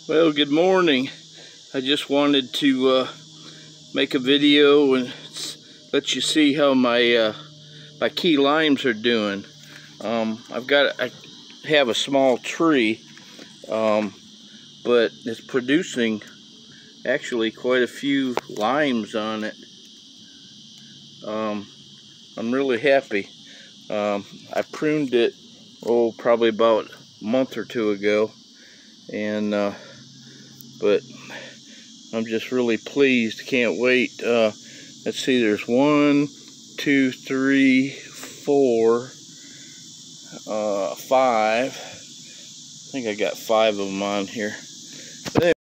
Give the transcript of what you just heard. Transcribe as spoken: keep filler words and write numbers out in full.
Well, good morning. I just wanted to uh, make a video and let you see how my uh, my key limes are doing. Um, I've got I have a small tree, um, but it's producing actually quite a few limes on it. Um, I'm really happy. Um, I pruned it oh probably about a month or two ago, and uh, but I'm just really pleased. Can't wait. Uh, let's see, there's one, two, three, four, uh, five. I think I got five of them on here. But anyway,